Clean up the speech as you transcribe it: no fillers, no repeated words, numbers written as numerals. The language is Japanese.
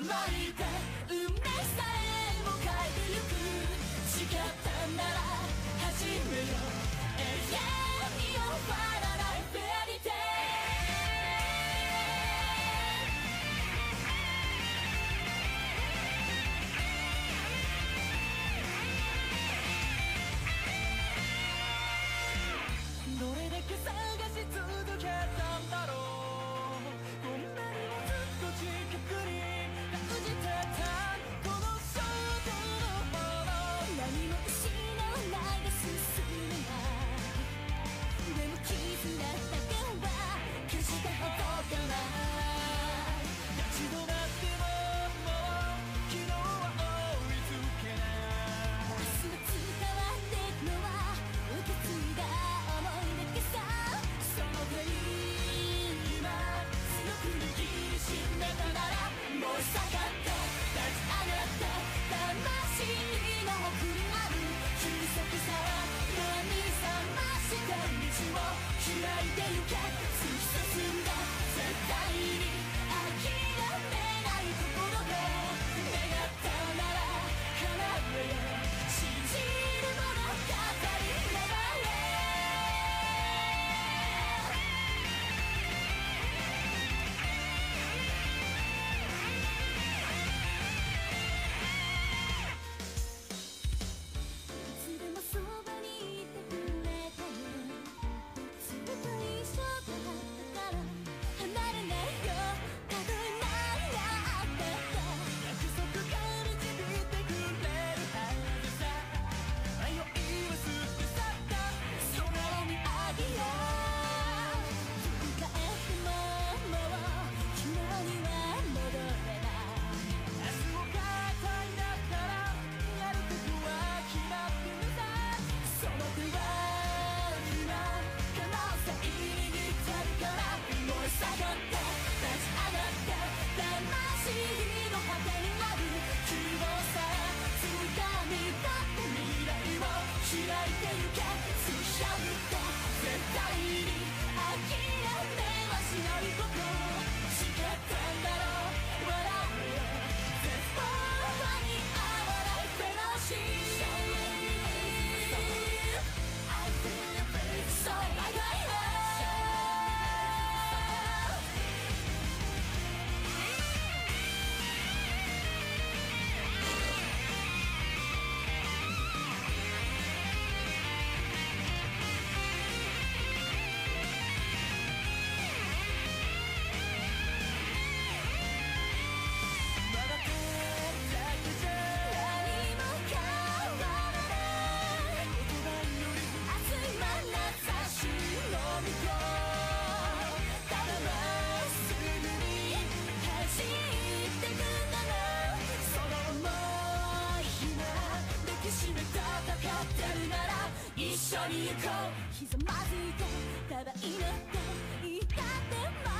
いて運命さえも変えてゆく。誓ったなら始めよう、永遠に終わらないフェアリーテイル。どれだけ探し続けたんだろう、こんなにもずっと近くに感じてたこの衝動のもの。何も失わないで進めない、でも絆だけは決してほどかない。立ち止まってももう昨日は追いつけない。明日が伝わっていくのは受け継いだ思いだけさ。その手に今強く握りしめたなら燃え盛って立ち上がって魂の奥にある小さくさは目に覚まして道を開いてゆけ。突き進んで絶対に諦めない心で願ったなら叶えよう、信じる物語願え。いつでもそばにいてくれたよ、ずっと一緒だったから離れないよ、たとえ何があっても約束が導いてくれるはずさ。迷いは捨て去った空を見上げよう。振り返ってももう昨日には戻れない。明日を変えたいんだったらやることは決まってるさ。その手は今可能性握ってるから、燃え盛って立ち上がって魂の果てにある希望さえ掴み取って未来を開いてゆけ。突き破って絶対に諦めはしないこと。誓ったんだろう、笑えよ絶望に合わないフェロシー。I feel your face so like I am。まだ手だけじゃ何も変わらない。言葉より熱い眼差しの向こう、ただまっすぐに走ってくんだな。その想い今抱きしめ戦ってるなら一緒に行こう。ひざまずいてただ祈って言いたって